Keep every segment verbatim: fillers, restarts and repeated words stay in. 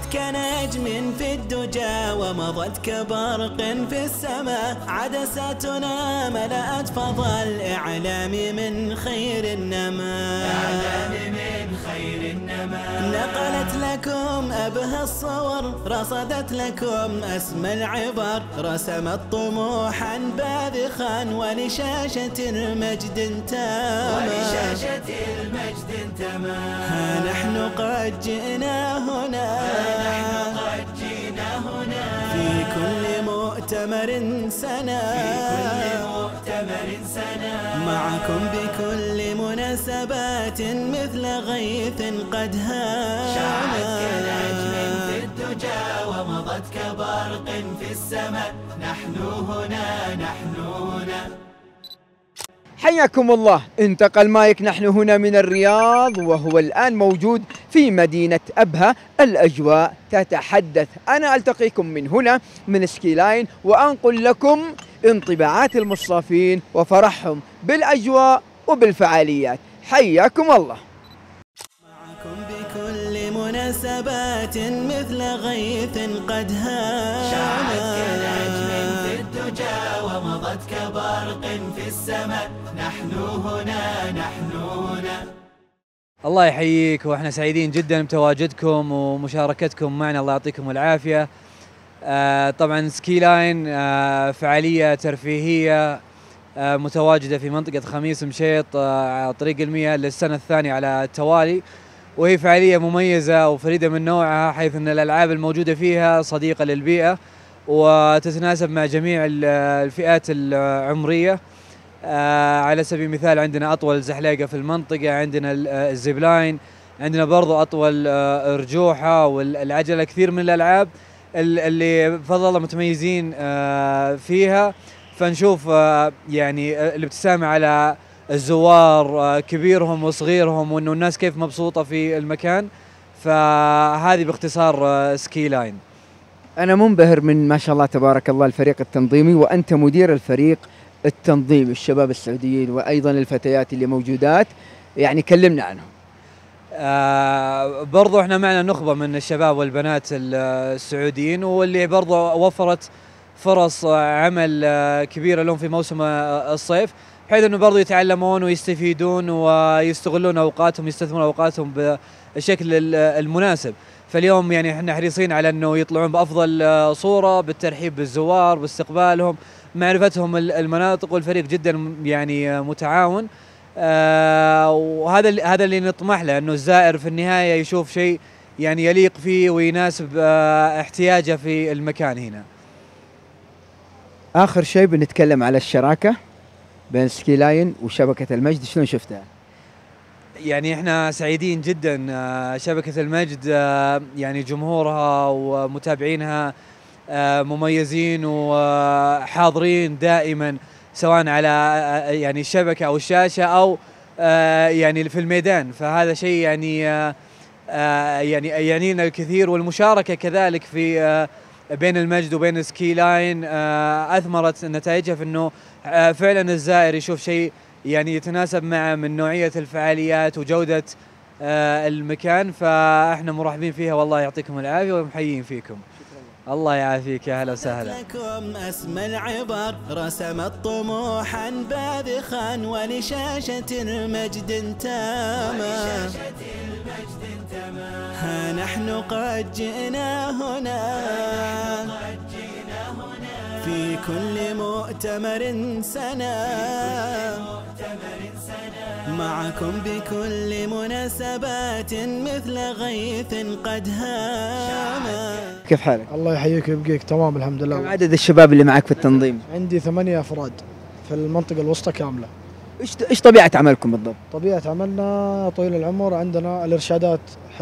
كنجم في الدجى ومضت كبرق في السماء. عدساتنا ملأت فضاء الإعلام من خير النما، إعلام من خير النما. نقلت لكم أبهى الصور، رصدت لكم أسمى العبر، رسمت طموحا باذخا ولشاشة المجد انتما، ولشاشة المجد انتما. ها نحن قد جئنا هنا، ها نحن قد جئنا هنا في كل مؤتمر سنة، في كل مؤتمر سنة. معكم بكل مناسبات مثل غيث قد هانا. شعت كنجم في الدجى ومضت كبرق في السماء. نحن هنا، نحن هنا. حياكم الله. انتقل مايك نحن هنا من الرياض، وهو الآن موجود في مدينة أبها. الأجواء تتحدث. أنا ألتقيكم من هنا من سكي لاين وأنقل لكم انطباعات المصافين وفرحهم بالأجواء وبالفعاليات. حياكم الله. معكم بكل مناسبات مثل غيث قد هانا. شعت كنجم في الدجى ومضت كبرق في السماء. نحن هنا، نحن هنا. الله يحييك، واحنا سعيدين جدا بتواجدكم ومشاركتكم معنا، الله يعطيكم العافيه. آه طبعا سكي لاين آه فعاليه ترفيهيه آه متواجده في منطقه خميس مشيط آه على طريق المياه للسنه الثانيه على التوالي، وهي فعاليه مميزه وفريده من نوعها، حيث ان الالعاب الموجوده فيها صديقه للبيئه وتتناسب مع جميع الفئات العمريه. آه على سبيل المثال عندنا أطول زحليقة في المنطقة، عندنا الزيب لاين، عندنا برضو أطول آه رجوحة والعجلة. كثير من الألعاب اللي بفضل الله متميزين آه فيها، فنشوف آه يعني الابتسامة على الزوار آه كبيرهم وصغيرهم، وإنه الناس كيف مبسوطة في المكان. فهذه باختصار آه سكي لاين. أنا منبهر من ما شاء الله تبارك الله الفريق التنظيمي، وأنت مدير الفريق التنظيم، الشباب السعوديين وأيضا الفتيات اللي موجودات، يعني كلمنا عنهم. آه برضو احنا معنا نخبة من الشباب والبنات السعوديين، واللي برضو وفرت فرص عمل كبيرة لهم في موسم الصيف، بحيث انه برضو يتعلمون ويستفيدون ويستغلون اوقاتهم، يستثمرون اوقاتهم بالشكل المناسب. فاليوم يعني احنا حريصين على انه يطلعون بافضل صورة بالترحيب بالزوار، باستقبالهم، معرفتهم المناطق، والفريق جدا يعني متعاون. آه وهذا هذا اللي نطمح له، انه الزائر في النهايه يشوف شيء يعني يليق فيه ويناسب آه احتياجه في المكان هنا. اخر شيء بنتكلم على الشراكه بين سكي لاين وشبكه المجد، شلون شفتها؟ يعني احنا سعيدين جدا. آه شبكه المجد آه يعني جمهورها ومتابعينها آه مميزين وحاضرين دائما، سواء على آه يعني الشبكه او الشاشه او آه يعني في الميدان. فهذا شيء يعني آه آه يعني يعنينا الكثير، والمشاركه كذلك في آه بين المجد وبين سكي لاين آه اثمرت نتائجها في انه آه فعلا الزائر يشوف شيء يعني يتناسب مع من نوعيه الفعاليات وجوده آه المكان. فاحنا مرحبين فيها، والله يعطيكم العافيه ومحيين فيكم. الله يعافيك، يا هلا وسهلا. لكم أسمى العبر، رسمت طموحا باذخا ولشاشة المجد انتما، ها نحن قد جئنا هنا في كل مؤتمر سنة، معكم بكل مناسبات مثل غيث قد هاما. كيف حالك؟ الله يحييك ويبقيك. تمام الحمد لله. كم عدد الشباب اللي معك في التنظيم؟ عندي ثمانية أفراد في المنطقة الوسطى كاملة. ايش ايش طبيعة عملكم بالضبط؟ طبيعة عملنا طويل العمر، عندنا الإرشادات حق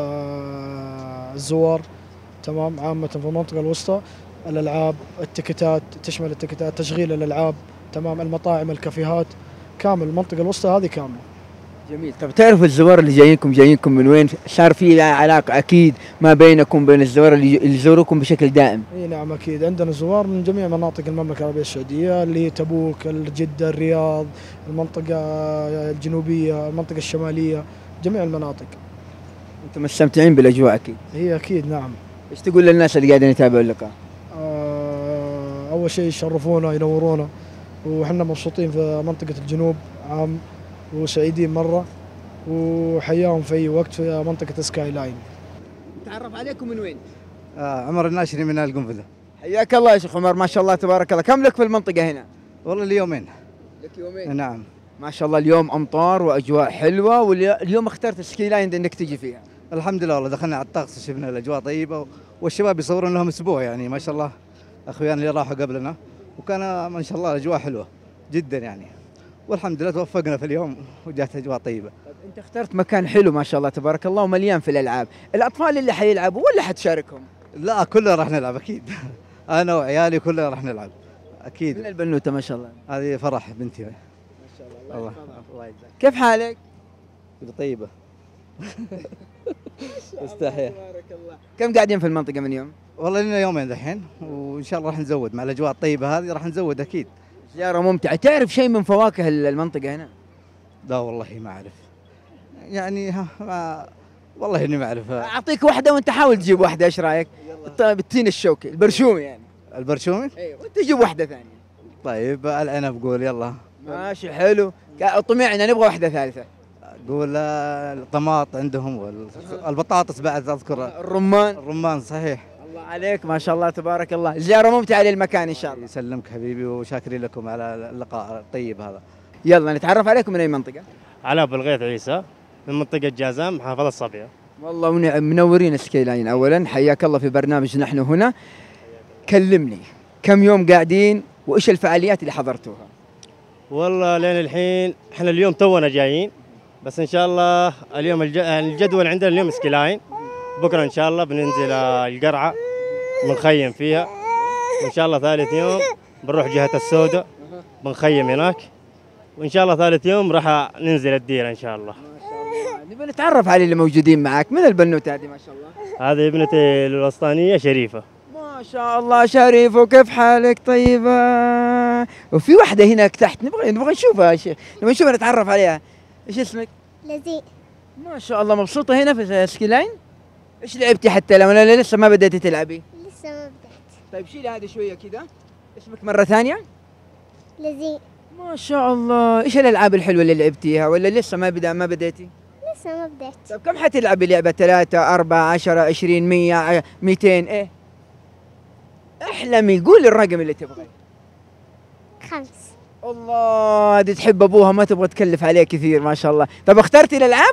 الزوار تمام عامة في المنطقة الوسطى، الألعاب، التكتات، تشمل التكتات، تشغيل الألعاب تمام، المطاعم، الكافيهات، كامل المنطقة الوسطى هذه كاملة. جميل. طب تعرفوا الزوار اللي جايينكم جايينكم من وين؟ صار في علاقة أكيد ما بينكم بين الزوار اللي يزوروكم بشكل دائم؟ اي نعم أكيد، عندنا زوار من جميع مناطق المملكة العربية السعودية، اللي هي تبوك، جدة، الرياض، المنطقة الجنوبية، المنطقة الشمالية، جميع المناطق. انتم مستمتعين بالاجواء اكيد. هي اكيد نعم. ايش تقول للناس اللي قاعدين يتابعوا اللقاء؟ آه، اول شيء يشرفونا ينورونا، وحنا مبسوطين في منطقه الجنوب عام وسعيدين مره، وحياهم في اي وقت في منطقه سكاي لاين. تعرف عليكم من وين؟ آه عمر الناشري من القنفذة. حياك الله يا شيخ عمر، ما شاء الله تبارك الله. كم لك في المنطقه هنا؟ والله اليومين. لك يومين. نعم. ما شاء الله اليوم امطار واجواء حلوه، واليوم اخترت سكي لاين انك تجي فيها. الحمد لله والله دخلنا على الطقس وشفنا الاجواء طيبه، والشباب يصورون لهم اسبوع يعني ما شاء الله، اخويانا اللي راحوا قبلنا، وكان ما شاء الله الاجواء حلوه جدا يعني، والحمد لله توفقنا في اليوم وجات اجواء طيبه. طيب انت اخترت مكان حلو ما شاء الله تبارك الله ومليان في الالعاب، الاطفال اللي حيلعبوا ولا حتشاركهم؟ لا كلنا راح نلعب اكيد. انا وعيالي كلنا راح نلعب اكيد. من البنوته ما شاء الله. هذه فرح بنتي. ما شاء الله. الله الله يجزاك. كيف حالك؟ طيبه. استحيا. تبارك الله. كم قاعدين في المنطقه من يوم؟ والله لنا يومين دحين، وان شاء الله راح نزود مع الاجواء الطيبه هذه، راح نزود اكيد. زياره ممتعه. تعرف شيء من فواكه المنطقه هنا؟ لا والله ما اعرف يعني، ها ما والله اني ما اعرف. اعطيك واحده وانت حاول تجيب واحده، ايش رايك؟ طيب التين الشوكي البرشومي يعني. البرشومي؟ ايوه وانت جيب واحده ثانيه. طيب العنب قول يلا. ماشي حلو. طمعنا نبغى واحده ثالثه. قول الطماط عندهم والبطاطس بعد اذكر. الرمان. الرمان صحيح. الله عليك ما شاء الله تبارك الله. زياره ممتعه للمكان ان شاء الله. يسلمك حبيبي، وشاكرين لكم على اللقاء الطيب هذا. يلا نتعرف عليكم من اي منطقه؟ علاء بالغيث عيسى من منطقة جازان محافظة الصبية. والله منورين سكاي لاين. اولا حياك الله في برنامج نحن هنا. كلمني كم يوم قاعدين وايش الفعاليات اللي حضرتوها؟ والله لين الحين احنا اليوم تونا جايين، بس ان شاء الله اليوم الج... الجدول عندنا اليوم سكي لاين، بكره ان شاء الله بننزل القرعة بنخيم فيها، وان شاء الله ثالث يوم بنروح جهة السوداء بنخيم هناك، وان شاء الله ثالث يوم راح ننزل الديره ان شاء الله. ما شاء الله. نبي نتعرف على اللي موجودين معك. من البنوته هذه ما شاء الله؟ هذه ابنتي الوسطانيه شريفه. ما شاء الله شريف، وكيف حالك؟ طيبه. وفي واحده هناك تحت نبغى نبغى نشوفها يا شيخ، نبغى نشوفها نتعرف عليها. ايش اسمك؟ لذيذ. ما شاء الله مبسوطه هنا في سكي لاين؟ ايش لعبتي حتى لو ولا لسه ما بديتي تلعبي؟ لسه ما بدأت. طيب شيلي هذه شويه كذا. اسمك مره ثانيه؟ لذيذ. ما شاء الله. ايش الالعاب الحلوه اللي لعبتيها ولا لسه ما بدا ما بديتي؟ لسه ما بدأت. طيب كم حتلعبي لعبه؟ ثلاثة أربعة عشرة عشرين مية ميتين ايه؟ احلمي قولي الرقم اللي تبغيه. خمس. الله هذه تحب ابوها ما تبغى تكلف عليه كثير ما شاء الله. طب اخترتي الالعاب؟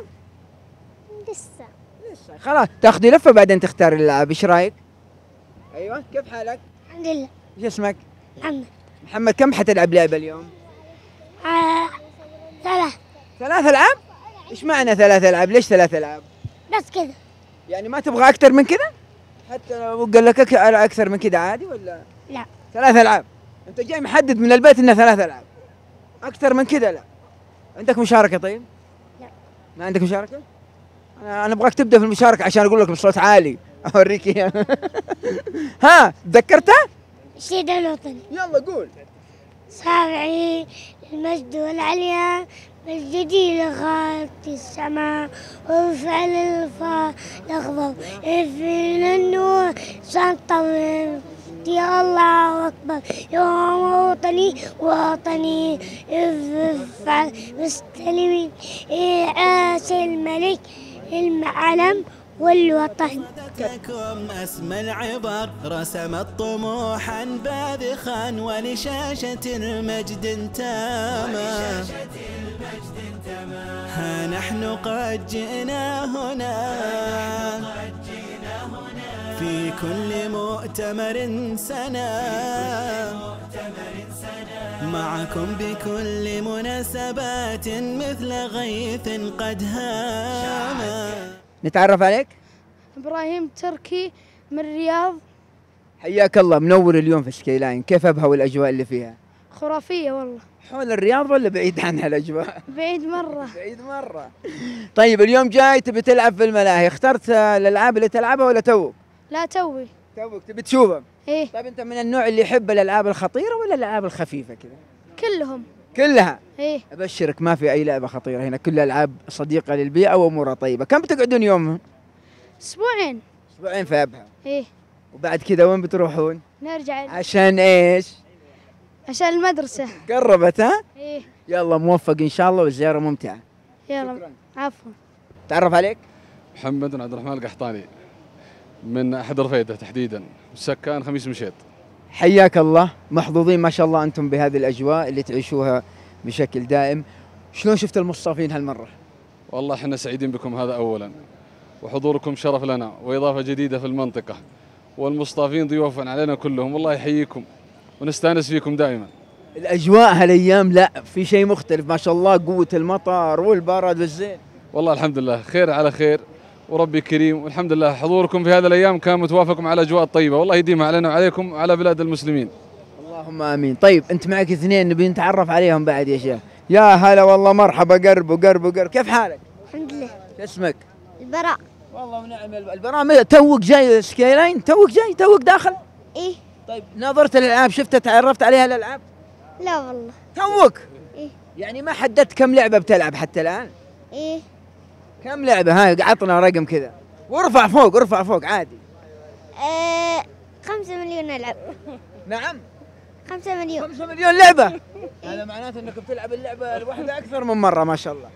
لسه. لسه. خلاص تاخذي لفه بعدين تختاري الالعاب، ايش رايك؟ ايوه كيف حالك؟ الحمد لله. ايش اسمك؟ محمد. محمد. كم حتلعب لعبه اليوم؟ آه. ثلاث. ثلاث العاب؟ ايش معنى ثلاث العاب؟ ليش ثلاث العاب؟ بس كذا. يعني ما تبغى اكثر من كذا؟ حتى لو قال لك أك- اكثر من كذا عادي ولا؟ لا. ثلاث العاب. انت جاي محدد من البيت انه ثلاث العاب. اكثر من كذا لا. عندك مشاركه طيب؟ لا. ما عندك مشاركه؟ انا انا ابغاك تبدا في المشاركه عشان اقول لك بصوت عالي اوريك اياها. ها تذكرتها؟ الشهيد الوطني. يلا قول. صابعي المجد والعليا مجدي لغاية السماء، وفعل الفا لغضب افن النور سنطوي يا الله أكبر يوم وطني وطني افعل مستلمين إعاس الملك المعلم والوطن. تكم أسمى العبر رسمت طموحا باذخا ولشاشة المجد تاما. ها نحن قد جئنا هنا في كل مؤتمر سنة معكم بكل مناسبات مثل غيث قد هاما. نتعرف عليك؟ إبراهيم تركي من الرياض. حياك الله. منور اليوم في سكاي لاين. كيف ابها والاجواء اللي فيها؟ خرافية والله. حول الرياض ولا بعيد عنها الاجواء؟ بعيد مرة. بعيد مره. طيب اليوم جاي تبي تلعب في الملاهي، اخترت الالعاب اللي تلعبها ولا توك؟ لا توي. توك تبي تشوفها؟ إيه. طيب انت من النوع اللي يحب الالعاب الخطيره ولا الالعاب الخفيفه كذا؟ كلهم. كلها. إيه. ابشرك ما في اي لعبه خطيره هنا، كل الالعاب صديقه للبيئه وامورها طيبه. كم بتقعدون يوم؟ أسبوعين. اسبوعين في ابها، إيه وبعد كذا وين بتروحون؟ نرجع عشان ايش؟ عشان المدرسة. قربت ها؟ إيه يلا موفق ان شاء الله والزياره ممتعه. يلا عفوا. تعرف عليك؟ محمد بن عبد الرحمن القحطاني من احد رفيده تحديدا، سكان خميس مشيط. حياك الله، محظوظين ما شاء الله انتم بهذه الاجواء اللي تعيشوها بشكل دائم. شلون شفت المصطافين هالمره؟ والله احنا سعيدين بكم، هذا اولا، وحضوركم شرف لنا واضافه جديده في المنطقه، والمصطافين ضيوفا علينا كلهم، والله يحييكم ونستانس فيكم دائما. الاجواء هالايام لا في شيء مختلف ما شاء الله، قوه المطر والبرد والزين. والله الحمد لله خير على خير وربي كريم، والحمد لله حضوركم في هذه الايام كان متوافق مع الاجواء الطيبه، والله يديمها علينا وعليكم وعلى بلاد المسلمين. اللهم امين. طيب انت معك اثنين نبي نتعرف عليهم بعد يا شيخ. يا هلا والله، مرحبا، قرب وقرب وقرب، كيف حالك؟ الحمد لله. شو اسمك؟ البراء. والله ونعم البراء. توك جاي سكاي لاين؟ توك جاي توك داخل؟ إيه. طيب ناظرت الالعاب، شفتها، تعرفت عليها الالعاب؟ لا والله. توك؟ إيه. يعني ما حددت كم لعبه بتلعب حتى الان؟ إيه. كم لعبه؟ هاي عطنا رقم كذا وارفع فوق، ارفع فوق عادي. آه خمسة مليون نلعب. نعم خمسة مليون. خمسة مليون لعبه. هذا معناته انك بتلعب اللعبه الواحده اكثر من مره ما شاء الله.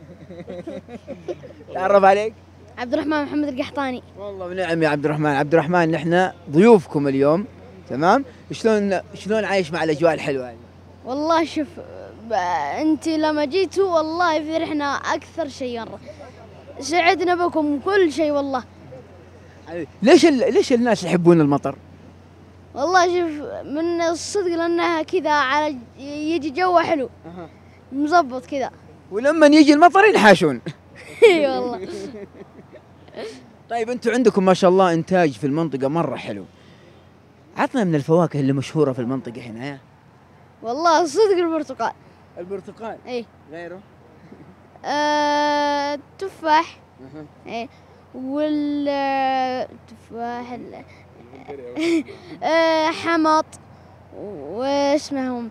تعرف عليك؟ عبد الرحمن محمد القحطاني. والله ونعم يا عبد الرحمن. عبد الرحمن نحن ضيوفكم اليوم، تمام؟ شلون شلون عايش مع الاجواء الحلوه هذه؟ والله شوف ب- انت لما جيتوا والله فرحنا اكثر شيء مره. سعدنا بكم كل شيء والله. ليش ال... ليش الناس يحبون المطر؟ والله شوف من الصدق لانها كذا على يجي جو حلو مزبط كذا. ولما يجي المطر ينحاشون. اي والله. طيب انتم عندكم ما شاء الله انتاج في المنطقه مره حلو. عطنا من الفواكه اللي مشهوره في المنطقه هنا يا. والله صدق البرتقال. البرتقال. اي. غيره؟ آه، التفاح. اي. والتفاح ال- آه، حمط واسمهم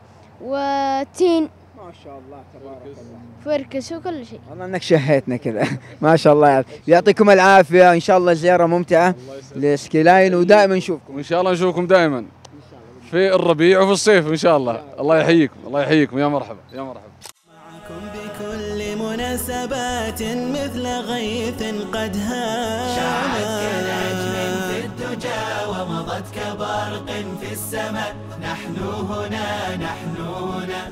وتين. ما شاء الله تبارك الله. فركس وكل شيء. والله انك شهيتنا كذا. ما شاء الله، يعطيكم العافيه، ان شاء الله زياره ممتعه لسكاي لاين، ودائما نشوفكم. وان شاء الله نشوفكم دائما في الربيع وفي الصيف ان شاء الله. الله يحييكم، الله يحييكم، يا مرحبا يا مرحبا. معكم بكل مناسبات مثل غيث قد هان، شعت كنجم في الدجى ومضت كبرق في السماء. نحن هنا نحن هنا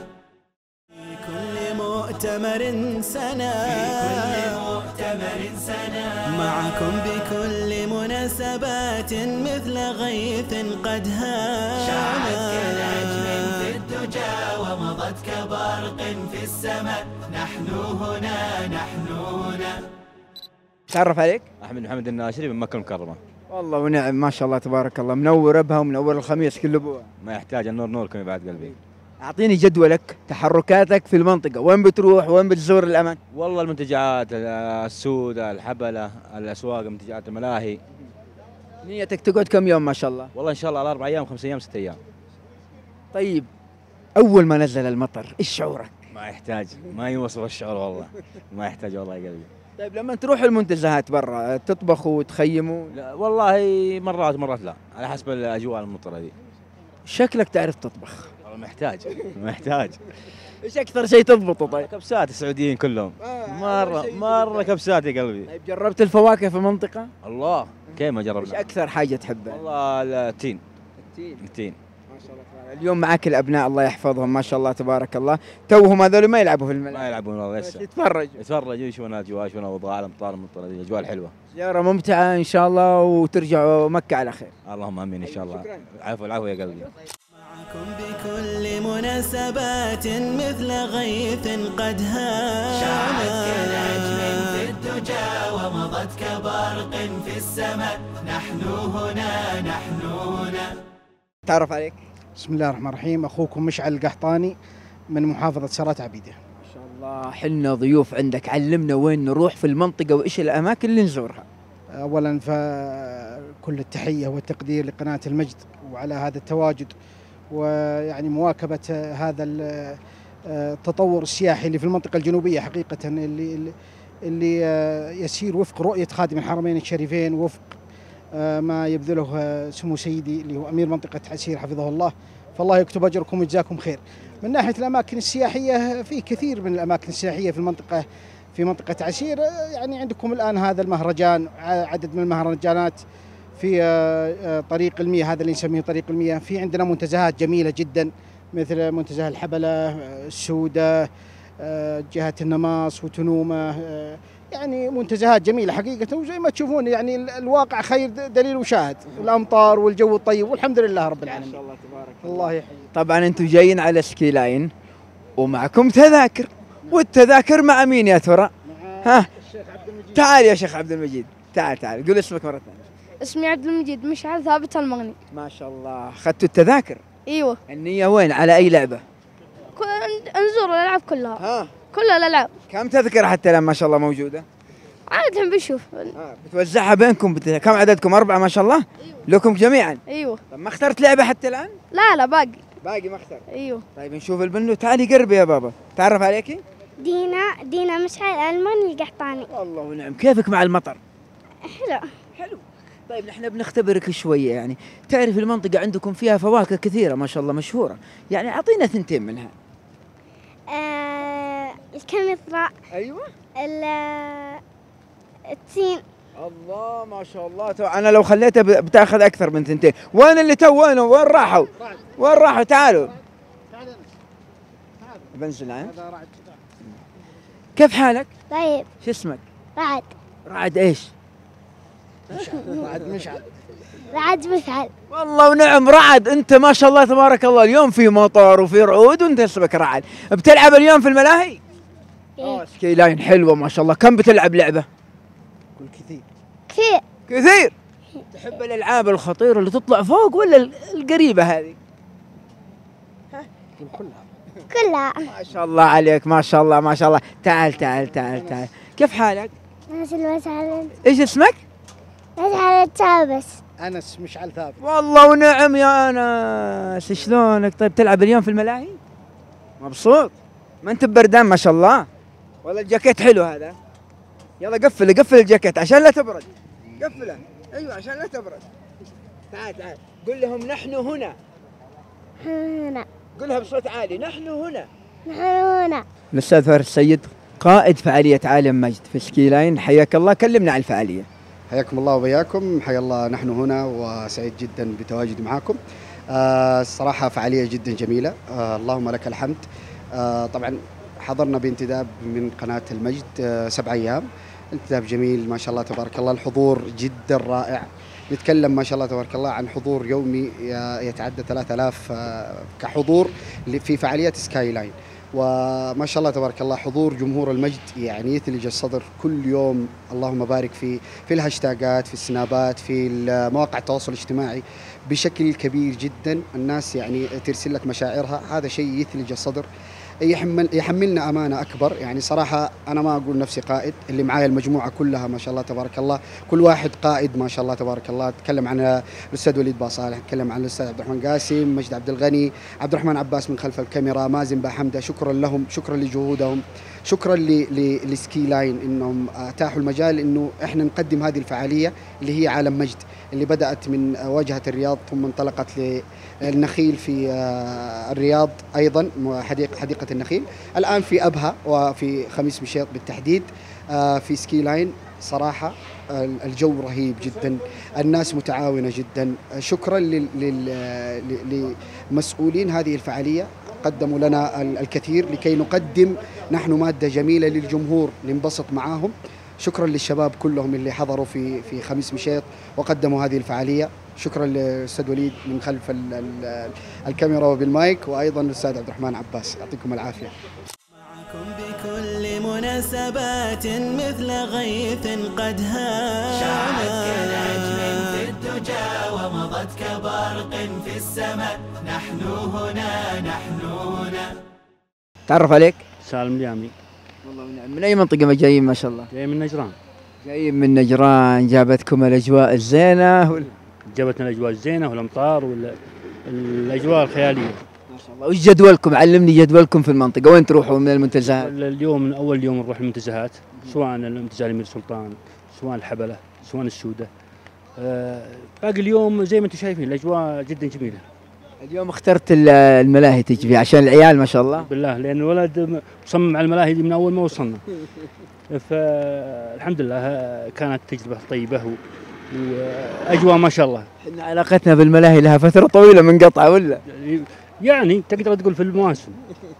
في كل مؤتمر سنة، في كل مؤتمر سنة. معكم بكل مناسبات مثل غيث قد هان، شعت كنجم في الدجى ومضت كبرق في السماء. نحن هنا نحن هنا. تعرف عليك؟ احمد محمد الناشري من مكه المكرمه. والله ونعم ما شاء الله تبارك الله، منور ابها ومنور الخميس كله بوها. ما يحتاج النور نوركم يا بعد قلبي. اعطيني جدولك، تحركاتك في المنطقه، وين بتروح وين بتزور الاماكن؟ والله المنتجعات، السود، الحبله، الاسواق، منتجعات الملاهي. نيتك تقعد كم يوم ما شاء الله؟ والله ان شاء الله على اربع ايام، خمس ايام، ست ايام. طيب اول ما نزل المطر ايش شعورك؟ ما يحتاج، ما يوصف الشعور والله. ما يحتاج والله يا قلبي. طيب لما تروحوا المنتزهات برا تطبخوا وتخيموا؟ لا والله مرات مرات لا، على حسب الاجواء الممطره دي. شكلك تعرف تطبخ. والله ما يحتاج ما يحتاج. ايش اكثر شيء تضبطه طيب؟ كبسات السعوديين كلهم. آه، مره شيء مره كبسات يا قلبي. طيب جربت الفواكه في المنطقه؟ الله كيف ما ايش جربنا. اكثر حاجه تحبها؟ والله التين. التين. التين. ما شاء الله تبارك. اليوم معك الابناء الله يحفظهم ما شاء الله تبارك الله، توهم هذول ما يلعبوا في الملعب. ما يلعبون والله بس لسه. يتفرجوا. يتفرجوا يشوفون الاجواء، يشوفون الاوضاع، الامطار الممطره دي، الاجواء الحلوه. زياره ممتعه ان شاء الله وترجعوا مكه على خير. اللهم امين ان شاء الله. شكراً. العفو العفو يا قلبي. معكم بكل مناسبات مثل غيث قد هان، شعت كنجم في الدجى ومضت كبرق في السماء. نحن هنا نحن هنا. تعرف عليك؟ بسم الله الرحمن الرحيم. اخوكم مشعل القحطاني من محافظه سرات عبيده. ما شاء الله حنا ضيوف عندك، علمنا وين نروح في المنطقه وايش الاماكن اللي نزورها. اولا فكل التحيه والتقدير لقناه المجد وعلى هذا التواجد، ويعني مواكبه هذا التطور السياحي اللي في المنطقه الجنوبيه حقيقه، اللي اللي آه، يسير وفق رؤية خادم الحرمين الشريفين، وفق آه، ما يبذله آه، سمو سيدي اللي هو أمير منطقة عسير حفظه الله. فالله يكتب أجركم ويجزاكم خير. من ناحية الأماكن السياحية، في كثير من الأماكن السياحية في المنطقة في منطقة عسير. يعني عندكم الآن هذا المهرجان، عدد من المهرجانات في طريق المياه، هذا اللي نسميه طريق المياه. في عندنا منتزهات جميلة جدا مثل منتزه الحبلة، السودة، جهة النماص وتنومة. يعني منتزهات جميلة حقيقة، وزي ما تشوفون يعني الواقع خير دليل وشاهد، الأمطار والجو الطيب والحمد لله رب العالمين. ما شاء الله تبارك الله يحييك. طبعا أنتم جايين على سكي لاين ومعكم تذاكر، والتذاكر مع مين يا ترى؟ ها؟ تعال يا شيخ عبد المجيد، تعال تعال قول اسمك مرة ثانية. اسمي عبد المجيد مشعل ثابت المغني. ما شاء الله، أخذتوا التذاكر؟ ايوه. النية وين؟ على أي لعبة؟ نزور الألعاب كلها. ها؟ كل الألعاب. كم تذكرة حتى الآن ما شاء الله موجودة؟ عادة بنشوف. آه. بتوزعها بينكم بت... كم عددكم؟ أربعة ما شاء الله؟ أيوه. لكم جميعا؟ ايوه. طب ما اخترت لعبة حتى الآن؟ لا لا باقي. باقي ما اخترت؟ ايوه. طيب نشوف البنو، تعالي قربي يا بابا، تعرف عليكي؟ دينا دينا مشعل المغني القحطاني. والله ونعم. كيفك مع المطر؟ حلو. حلو. طيب نحن بنختبرك شوية، يعني تعرف المنطقة عندكم فيها فواكه كثيرة ما شاء الله مشهورة، يعني أعطينا ثنتين منها. آه الكمثرى. أيوة. التين. الله ما شاء الله. تو أنا لو خليتها بتاخذ أكثر من ثنتين. وين اللي تو وين وين راحوا؟ وين راحوا؟ تعالوا. بنزل عين. كيف حالك؟ طيب. شو اسمك؟ رعد. رعد إيش؟ رعد مشعل. رعد مشعل. والله ونعم رعد، أنت ما شاء الله تبارك الله، اليوم في مطر وفي رعود وأنت اسمك رعد. بتلعب اليوم في الملاهي؟ إيه. سكي لاين حلوة ما شاء الله. كم بتلعب لعبة؟ كل كثير. كثير. كثير. تحب الألعاب الخطيرة اللي تطلع فوق ولا القريبة هذه؟ كلها. كلها. ما شاء الله عليك، ما شاء الله ما شاء الله. تعال تعال تعال تعال. كيف حالك؟ نازل مشعل. ايش اسمك؟ مشعل التابس. أنس مشعل ثابت. والله ونعم يا أنس، شلونك؟ طيب تلعب اليوم في الملاهي؟ مبسوط؟ ما أنت بردان ما شاء الله؟ والله الجاكيت حلو هذا. يلا قفل قفل الجاكيت عشان لا تبرد. قفله. أيوه عشان لا تبرد. تعال تعال قل لهم نحن هنا. هنا. قلها بصوت عالي، نحن هنا. نحن هنا. الأستاذ فارس السيد قائد فعالية عالم مجد في سكي لاين، حياك الله، كلمنا عن الفعالية. حياكم الله وبياكم، حيا الله. نحن هنا وسعيد جدا بتواجدي معكم. آه الصراحة فعالية جدا جميلة، آه اللهم لك الحمد. آه طبعا حضرنا بانتداب من قناة المجد آه سبع أيام، انتداب جميل ما شاء الله تبارك الله، الحضور جدا رائع. نتكلم ما شاء الله تبارك الله عن حضور يومي يتعدى ثلاثة آلاف آه كحضور في فعاليات سكاي لاين، وما شاء الله تبارك الله حضور جمهور المجد يعني يثلج الصدر كل يوم. اللهم بارك في في الهاشتاجات، في السنابات، في مواقع التواصل الاجتماعي بشكل كبير جدا. الناس يعني ترسل لك مشاعرها، هذا شيء يثلج الصدر، يحمل يحملنا امانه اكبر. يعني صراحه انا ما اقول نفسي قائد، اللي معايا المجموعه كلها ما شاء الله تبارك الله، كل واحد قائد ما شاء الله تبارك الله. اتكلم عن الاستاذ وليد باصالح، اتكلم عن الاستاذ عبد الرحمن قاسم، مجد عبد الغني، عبد الرحمن عباس من خلف الكاميرا، مازن باحمده. شكرا لهم، شكرا لجهودهم، شكرا لسكي لاين انهم اتاحوا المجال انه احنا نقدم هذه الفعاليه اللي هي عالم مجد، اللي بدات من واجهه الرياض ثم انطلقت للنخيل في الرياض، ايضا حديقه حديقه النخيل، الان في ابها وفي خميس مشيط بالتحديد. في سكي لاين صراحه الجو رهيب جدا، الناس متعاونه جدا. شكرا لمسؤولين هذه الفعاليه، قدموا لنا الكثير لكي نقدم نحن ماده جميله للجمهور ننبسط معاهم. شكرا للشباب كلهم اللي حضروا في في خميس مشيط وقدموا هذه الفعاليه. شكرا للاستاذ وليد من خلف ال ال الكاميرا وبالمايك، وايضا الاستاذ عبد الرحمن عباس، يعطيكم العافيه. معكم بكل مناسبات مثل غيث قد هان، شعت كنجم في الدجى ومضت كبرق في السماء. نحن هنا نحن هنا. تعرف عليك؟ سالم اليامي. والله ونعم. من اي منطقه ما جايين ما شاء الله؟ جاي من نجران. جايين من نجران. جابتكم الاجواء الزينه وال... جابتنا الاجواء الزينه والامطار والاجواء الخياليه. ما شاء الله. وش جدولكم؟ علمني جدولكم في المنطقه، وين تروحوا من المنتزهات؟ اليوم من اول يوم نروح المنتزهات، سواء المنتزه الامير سلطان، سواء الحبله، سواء السوده. آه، باقي اليوم زي ما انتم شايفين الاجواء جدا جميله. اليوم اخترت ال- الملاهي تجي فيها عشان العيال ما شاء الله. بالله لان الولد مصمم على الملاهي دي من اول ما وصلنا. فالحمد لله آه، كانت تجربه طيبه و- واجواء ما شاء الله. احنا علاقتنا بالملاهي لها فتره طويله منقطعه ولا؟ يعني تقدر تقول في المواسم.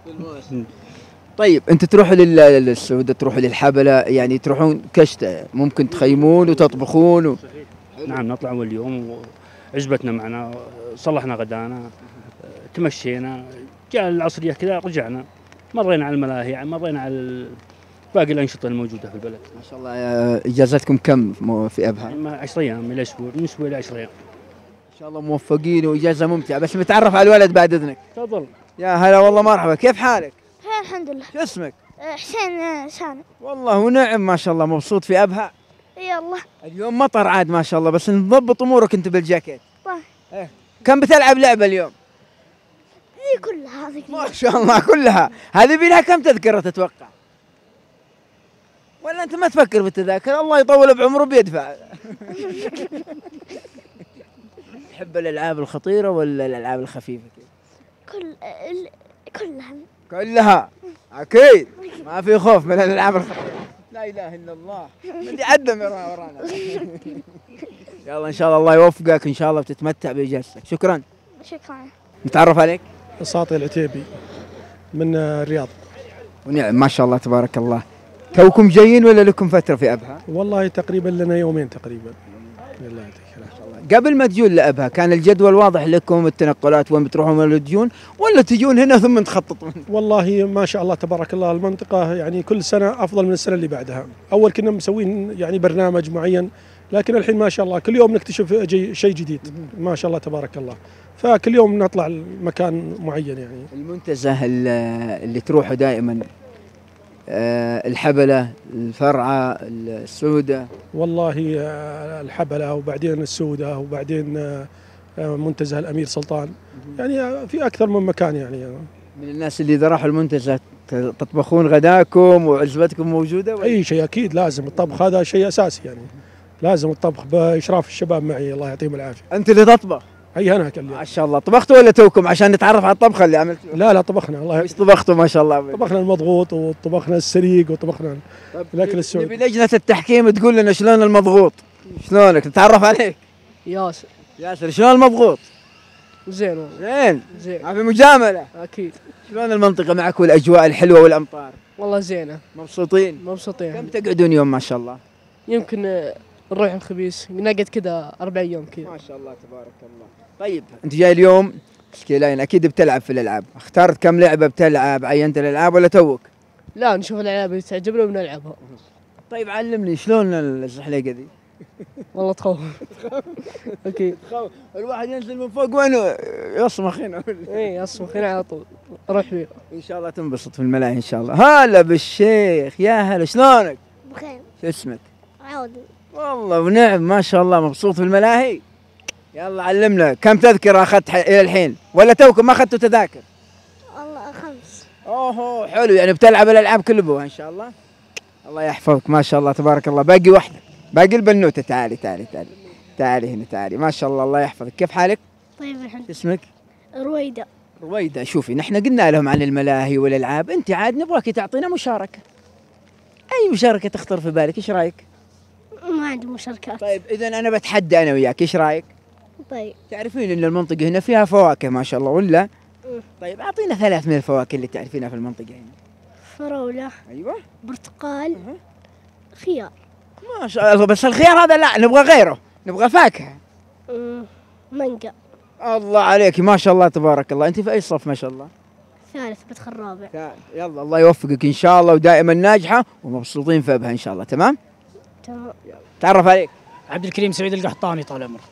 طيب انت تروحوا لل- للسوده، تروحوا للحبله، يعني تروحون كشته، ممكن تخيمون وتطبخون و... نعم نطلع اول يوم وعزبتنا معنا، صلحنا غدانا، تمشينا، جاء العصريه كذا رجعنا، مرينا على الملاهي، مرينا على ال- باقي الانشطه الموجوده في البلد. ما شاء الله. آه، اجازتكم كم مو- في ابها؟ ما عشر ايام الى اسبوع، من اسبوع الى عشر ايام. ان شاء الله موفقين واجازه ممتعه. بس متعرف على الولد بعد اذنك. تفضل. يا هلا والله، مرحبا، كيف حالك؟ خير الحمد لله. شو اسمك؟ آه، حسين آه، سامي. والله ونعم ما شاء الله، مبسوط في ابها. يلا. اليوم مطر عاد ما شاء الله، بس نضبط امورك انت بالجاكيت. طيب. إيه. كم بتلعب لعبه اليوم؟ هي كلها هذه. ما شاء الله كلها. هذه بينها كم تذكره تتوقع؟ ولا انت ما تفكر بالتذاكر؟ الله يطول بعمره بيدفع. تحب الالعاب الخطيره ولا الالعاب الخفيفه كذا؟ كل ال... كلها. كلها اكيد. ما في خوف من الالعاب الخطيره. لا اله الا الله. بدي عدم ورانا. يلا ان شاء الله الله يوفقك ان شاء الله وتتمتع باجازتك. شكرا. شكرا. نتعرف عليك؟ ساطي العتيبي من آه، الرياض. ونعم ما شاء الله تبارك الله. توكم جايين ولا لكم فتره في ابها؟ والله تقريبا لنا يومين تقريبا. الله يعطيك العافية. قبل ما تجون لابها كان الجدول واضح لكم، التنقلات وين بتروحون وين تجون، ولا تجون هنا ثم تخططون؟ والله ما شاء الله تبارك الله المنطقة يعني كل سنة أفضل من السنة اللي بعدها. أول كنا مسوين يعني برنامج معين، لكن الحين ما شاء الله كل يوم نكتشف جي شيء جديد ما شاء الله تبارك الله. فكل يوم نطلع مكان معين يعني. المنتزه ال- اللي تروحوا دائما، آه، الحبله، الفرعه، السوده. والله آه، الحبلة وبعدين السودة وبعدين آه، آه، منتزه الأمير سلطان، يعني آه، في أكثر من مكان يعني. من الناس اللي اذا راحوا المنتزه ت- تطبخون غداكم وعزبتكم موجوده ولا؟ أي شيء أكيد لازم الطبخ، هذا شيء أساسي يعني. لازم الطبخ بإشراف الشباب معي الله يعطيهم العافية. انت اللي تطبخ؟ أي أنا كل يوم. ما شاء الله. طبختوا ولا توكم عشان نتعرف على الطبخه اللي عملتوها؟ لا لا طبخنا الله. ايش طبختوا ما شاء الله؟ طبخنا المضغوط وطبخنا السريق وطبخنا الاكل السعودي. نبي لجنه التحكيم تقول لنا شلون المضغوط. شلونك؟ نتعرف عليك. ياسر. ياسر، شلون المضغوط؟ زين والله. زين. زين. ما في مجامله. اكيد. شلون المنطقه معك والاجواء الحلوه والامطار؟ والله زينه. مبسوطين؟ مبسوطين. كم تقعدون يوم ما شاء الله؟ يمكن آه، نروح الخميس نقعد كذا اربع ايام كذا. ما شاء الله تبارك الله. طيب انت جاي اليوم سكيلاين، اكيد بتلعب في الالعاب، اخترت كم لعبه بتلعب؟ عينت الالعاب ولا توك؟ لا نشوف الالعاب اللي تعجبنا وبنلعبها. طيب علمني شلون الزحليقه دي؟ والله تخوف. اكيد. تخوف. الواحد ينزل من فوق وين يصمخ هنا. اي يصمخ هنا على طول. روح فيه. ان شاء الله تنبسط في الملاهي ان شاء الله. هلا بالشيخ، يا هلا شلونك؟ بخير. شو اسمك؟ عودي. والله ونعم ما شاء الله، مبسوط في الملاهي؟ يلا علمنا كم تذكرة اخذت ح- الى الحين؟ ولا توكم ما اخذتوا تذاكر؟ والله خمس. اوه حلو، يعني بتلعب الالعاب كل ابوها ان شاء الله؟ الله يحفظك ما شاء الله تبارك الله. باقي واحدة، باقي البنوتة. تعالي تعالي تعالي تعالي هنا تعالي. ما شاء الله الله يحفظك. كيف حالك؟ طيب الحمد. شو اسمك؟ رويدة. رويدة. شوفي نحن قلنا لهم عن الملاهي والالعاب، انت عاد نبغاك تعطينا مشاركة. اي مشاركة تخطر في بالك، ايش رايك؟ ما عندي مشاركات. طيب اذا انا بتحدى انا وياك، ايش رايك؟ طيب. تعرفين ان المنطقة هنا فيها فواكه ما شاء الله ولا؟ مم. طيب اعطينا ثلاث من الفواكه اللي تعرفينها في المنطقة هنا. فراولة. ايوه. برتقال. خيار. ما شاء الله. بس الخيار هذا لا، نبغى غيره، نبغى فاكهة. مم. مانجا. الله عليك ما شاء الله تبارك الله. انت في اي صف ما شاء الله؟ ثالث بدخل رابع. يلا الله يوفقك ان شاء الله ودائما ناجحة ومبسوطين في ابها ان شاء الله. تمام؟ تمام. تعرف عليك. عبد الكريم سعيد القحطاني طال عمرك.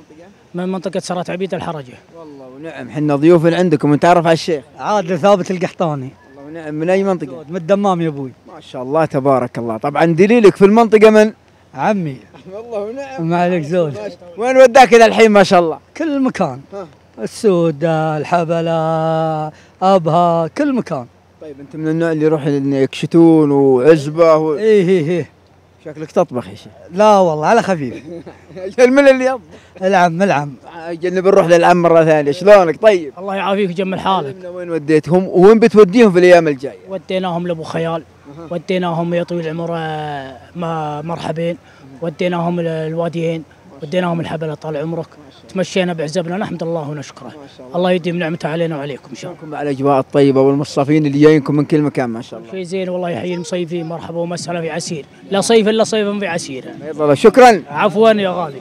من منطقة سرات عبيد الحرجة. والله ونعم، حنا ضيوف عندكم ونتعرف على الشيخ. عادل ثابت القحطاني. والله ونعم. من اي منطقة؟ من الدمام يا ابوي. ما شاء الله تبارك الله. طبعا دليلك في المنطقة من؟ عمي. والله ونعم. ما عليك زول. وين وداك الى الحين ما شاء الله؟ كل مكان. ها. السودة، الحبلة، ابها، كل مكان. طيب أنت من النوع اللي يروح يكشتون وعزبة و... إيه إيه إيه شكلك تطبخ يا شيخ. لا والله على خفيف. من اللي يطبخ؟ العم العم. أجل بنروح للعم مرة ثانية، شلونك طيب؟ الله يعافيك ويجمل حالك. وين وديتهم وين بتوديهم في الأيام الجاية؟ وديناهم لأبو خيال، وديناهم يا طويل العمر ما مرحبين، وديناهم الواديين، وديناهم الحبلة طال عمرك، تمشينا بعزبنا نحمد الله ونشكره. الله يديم نعمته علينا وعليكم ان شاء الله. على الاجواء الطيبه والمصطفين اللي جايينكم من كل مكان ما شاء الله. شيء زين والله يحيي المصيفين، مرحبا ومسهلا في عسير، لا صيف الا صيف في عسير. شكرا. عفوا يا غالي.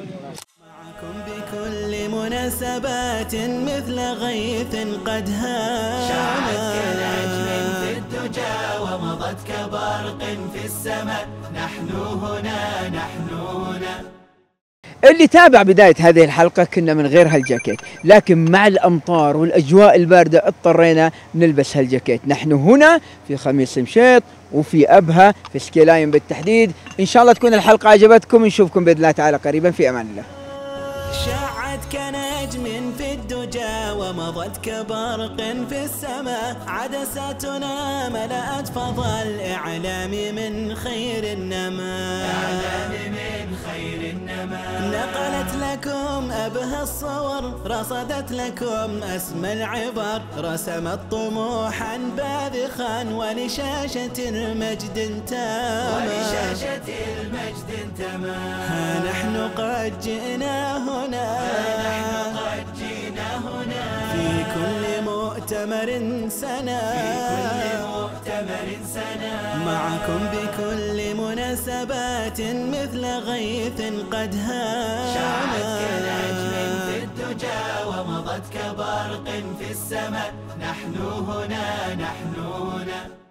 بكل مناسبات مثل غيث قد هام، شعت كنجم في الدجى ومضت كبرق في السماء، نحن هنا نحن هنا. اللي تابع بداية هذه الحلقة كنا من غير هالجاكيت، لكن مع الأمطار والأجواء الباردة اضطرينا نلبس هالجاكيت. نحن هنا في خميس مشيط وفي أبها في سكي لاين بالتحديد. إن شاء الله تكون الحلقة عجبتكم، نشوفكم بإذن الله تعالى قريبا، في أمان الله. شعت كنجم في الدجى ومضت كبرق في السماء، عدساتنا ملأت فضاء الإعلام من خير النما، إعلام من خير النما. نقلت لكم أبهى الصور، رصدت لكم أسمى العبر، رسمت طموحا باذخا ولشاشة المجد انتما، ولشاشة المجد انتما. ها نحن قد جئنا هنا، قد جئنا هنا في كل مؤتمر سنة، في كل مؤتمر سنة معكم بكل مناسبات مثل غيث قد هام، شعت كنجم في الدجى ومضت كبرق في السماء، نحن هنا نحن هنا.